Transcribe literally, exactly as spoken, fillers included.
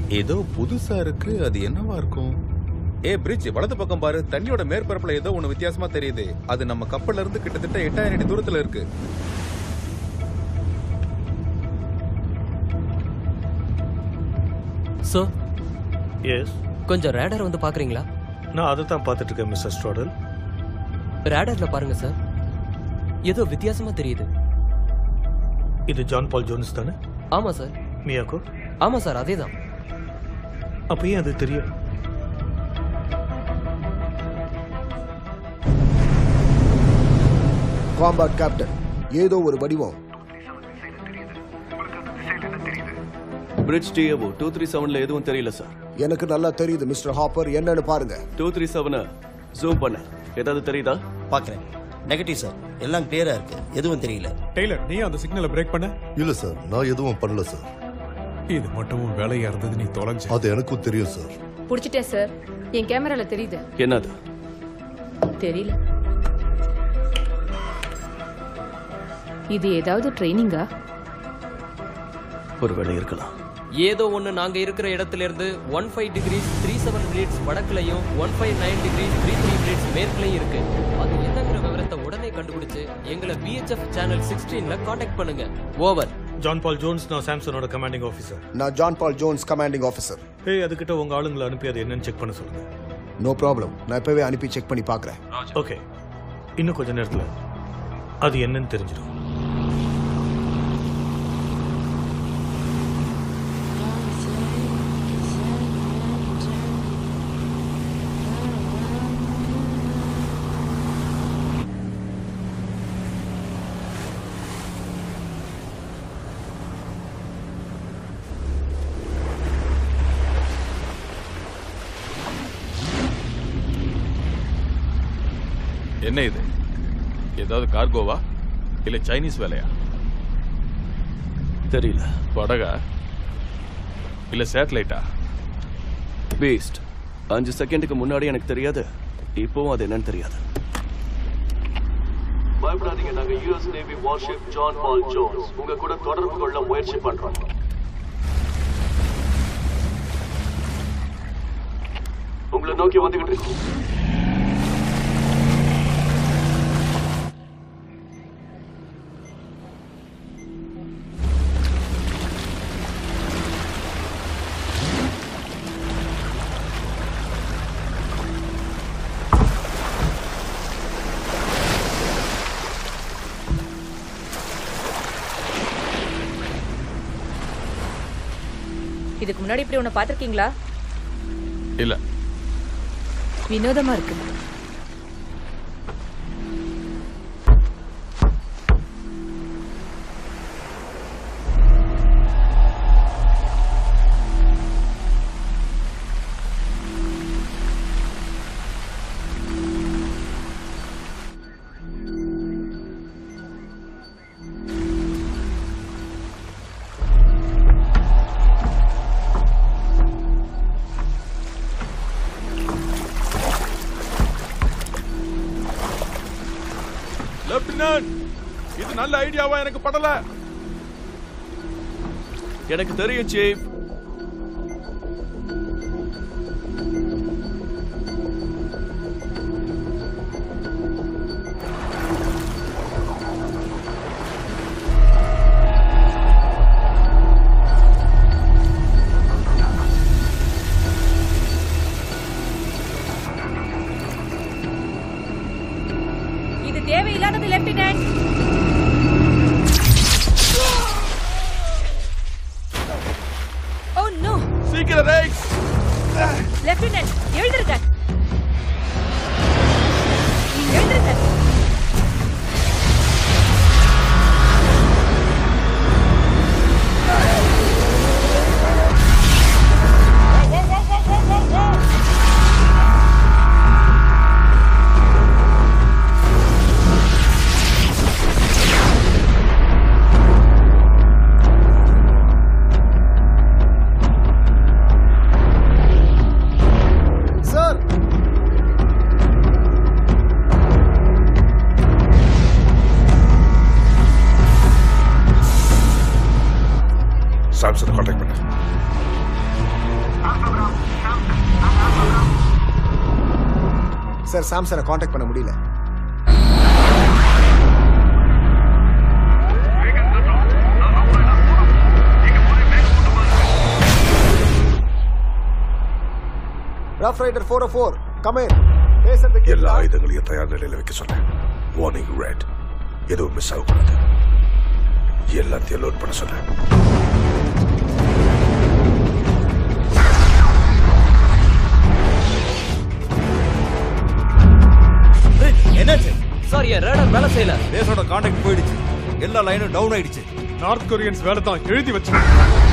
ஏதோ புதுசா இருக்கு, அது என்னவா இருக்கும்? ஏ பிரிட்ஜ் வலது பக்கம் பாரு, தண்ணியோட மேற்பரப்புல ஏதோ ஒண்ணு வித்தியாசமா தெரியுது. அது நம்ம கப்பல்ல இருந்து கிட்டத்தட்ட எட்டாயிரம் அடி தூரத்துல இருக்கு. சோ எஸ், கொஞ்சம் ரேடார் வந்து பாக்குறீங்களா? நான் அதை தான் பார்த்துட்டு இருக்கேன் மிஸ்டர் ஸ்ட்ராடல். ரேடார்ல பாருங்க சார், ஏதோ வித்தியாசமா தெரியுது. இது ஜான் பால் ஜோன்ஸ் தானே? ஆமா சார். மியோக்கோ? ஆமா சார், அதேதான். அப்ப ஏன் அது தெரியும்? காம்பாட் கேப்டன், ஏதோ ஒரு வடிவம். பிரிட்ஜ் டிஏஓ டூ த்ரீ செவன்ல எதுவும் தெரியல சார். எனக்கு நல்லா தெரியுது மிஸ்டர் ஹாப்பர், என்னன்னு பாருங்க. டூ த்ரீ செவனை ஜூம் பண்ண ஏதாவது தெரியுதா? பாக்குறேன். நெகட்டிவ் சார், எல்லாம் கிளியரா இருக்கு, எதுவும் தெரியல. டெய்லர், நீ அந்த சிக்னலை பிரேக் பண்ண? இல்ல சார், நான் எதுவும் பண்ணல சார். இது மட்டும் வேலையா இருந்தது, நீ தொலைஞ்ச. அது எனக்கும் தெரியும் சார். புடிச்சிட்டேன் சார், என் கேமரால தெரியுது. என்னது? தெரியல. இது ஏதாவது ட்ரைனிங்கா? ஒரு வேலை இருக்கலாம். ஏதோ ஒன்று நாங்கள் இருக்கிற இடத்துல இருந்து one five degrees three seven minutes வடக்குலையும் one five nine degrees three three minutes மேற்குலையும் இருக்கு. அது என்னங்கிற விவரத்தை உடனே கண்டுபிடிச்சு எங்களை பிஹெச்எஃப் சேனல் சிக்ஸ்டீன்ல காண்டாக்ட் பண்ணுங்க. ஓவர். ஜான் பால் ஜோன்ஸ், நான் சாம்சனோட கமாண்டிங் ஆஃபீஸர். நான் John Paul Jones, commanding officer. Hey, அதுக்கிட்ட உங்க ஆளுங்களை அனுப்பி அது என்னன்னு செக் பண்ண சொல்லுங்க. நோ ப்ராப்ளம், நான் இப்பவே அனுப்பி செக் பண்ணி பார்க்குறேன். ஓகே, இன்னும் கொஞ்ச நேரத்தில் அது என்னன்னு தெரிஞ்சிடும். என்ன இது? ஏதாவது கார்கோவா இல்ல சைனீஸ் வேலையா? தெரியல. படகா இல்ல சேட்டலைட்டா? பீஸ்ட், அஞ்சு செகண்டுக்கு முன்னாடி எனக்கு தெரியாது, இப்போவும் அது என்னன்னு தெரியாது. பயப்படாதீங்க, நாங்க US navy warship John Paul Jones உங்க கூட தொடர்பு கொள்ள முயற்சி பண்றோம். உங்களை நோக்கி வந்துகிட்டு இருக்கோம். இதுக்கு முன்னாடி இப்படி ஒண்ணு பாத்திருக்கீங்களா? இல்ல. வினோதமா இருக்கு. இது நல்ல ஐடியாவா எனக்கு படல. எனக்கு தெரியும் சீஃப். இது தேவையில்லாதது லெப்டினன்ட். Oh no. சீக்கிரம் ரைக்ஸ். லெப்டினன்ட், எழுந்திருங்க. எழுந்திருங்க. சாம்சன் கான்டாக்ட் பண்ண. சார் சாம்சனை காண்டாக்ட் பண்ண முடியல. Rough rider four oh four come in. பேசுறதுக்கு எல்லா ஆயுதங்களையும் தயார் நிலையில வைக்க சொன்னேன். வார்னிங் ரெட், எதுவும் மிஸ் ஆகக்கூடாது. எல்லாத்தையும் லோட் பண்ண சொன்னேன். என்னாச்சு சார், என் ரேடார் வேலை செய்யல. பேஸோட கான்டாக்ட் போயிடுச்சு. எல்லா லைனும் டவுன் ஆயிடுச்சு. நார்த் கொரியன்ஸ் வேலை தான் எழுதி வச்சு